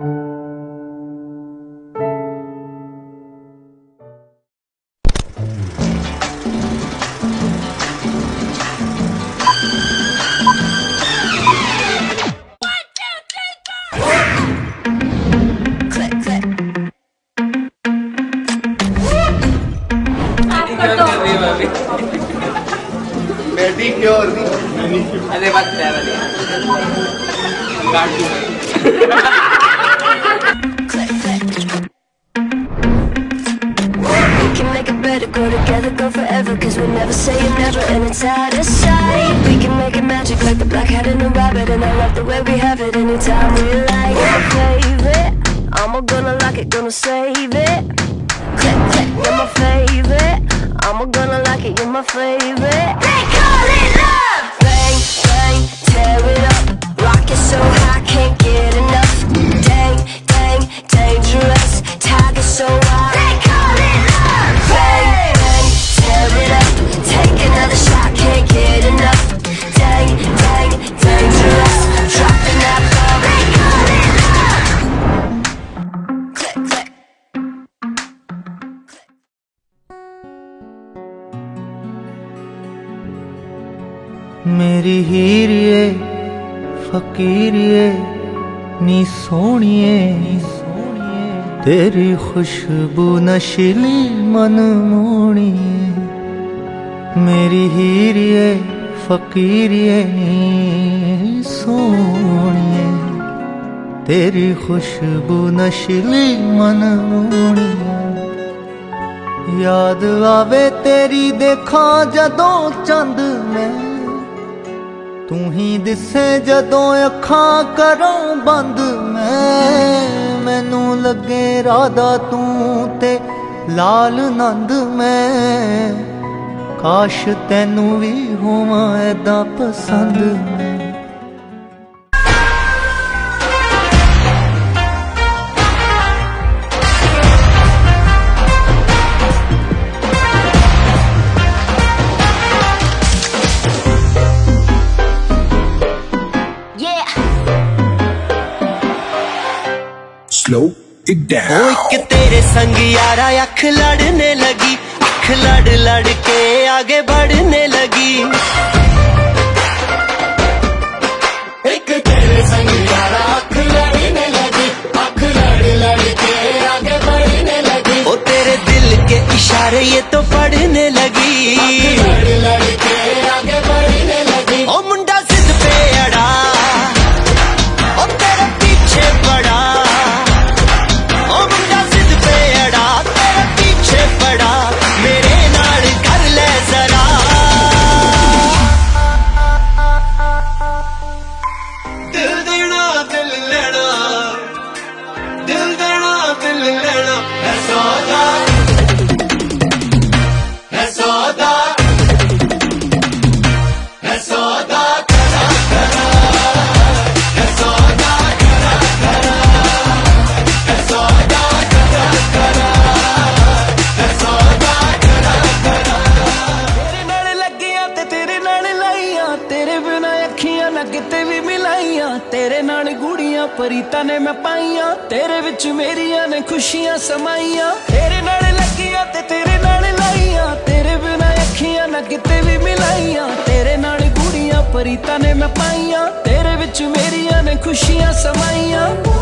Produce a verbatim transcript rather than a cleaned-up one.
Manicure अरे बात है वाली काट दूंगा Go together, go forever, cause we never say never, and it's out of sight. We can make it magic like the black hat and the rabbit, and I love the way we have it anytime we like it, favorite. I'm gonna like it, gonna save it. Click, click, you're my favorite. I'm gonna like it, you're my favorite. They call it love! Bang, bang, tear it up. Rock it so high, can't get enough. Dang, dang, dangerous. Tiger so wild. They call it love! Bang, bang, tear it up. Take another shot, can't get enough. Dang, dang, dangerous. Dropping that bomb. They call it love! Click, click. मेरी हीरिए फकीरिए नी सोनिए तेरी खुशबू नशीली मन मोनिए। मेरी हीरिए फकीरिए नी सोनिए तेरी खुशबू नशीली मन मोनिए। याद आवे तेरी देखा जदों चंद में तू ही दिसे जदों अखां करों बंद मैं। मैनू लगे राधा तू ते लाल नंद मैं। काश तैनू भी होवां ऐदा पसंद मैं। Slow it down. ओ एक तेरे संग यारा अख लड़ने लगी, अख लड़ लड़ के आगे बढ़ने लगी। एक तेरे संग यारा अख लड़ने लगी, अख लड़ लड़ के आगे बढ़ने लगी। ओ तेरे दिल के इशारे ये तो पढ़ने लगी, लड़ लड़ के आगे बढ़ने लगी। ओ मुंडा जिद पे अड़ा, ओ तेरे पीछे पड़ा। मेरे नाल कर ले जरा दिल देना दिल लेना, दिल देना दिल लेना है सौदा, है सौदा, है सौदा करा करा, है सौदा करा करा, है सौदा करा करा। किते भी मिलाइया तेरे नाल गुड़ियां परीता ने मैं पाइया। तेरे विच मेरिया ने खुशियां समाइया। तेरे नाल लगिया ते तेरे नाल लाइया, तेरे बिना अखियां ना किते भी मिलाइया। तेरे नाल गुड़ियां परीता ने मैं पाइया। तेरे विच मेरिया ने खुशियां समाइया।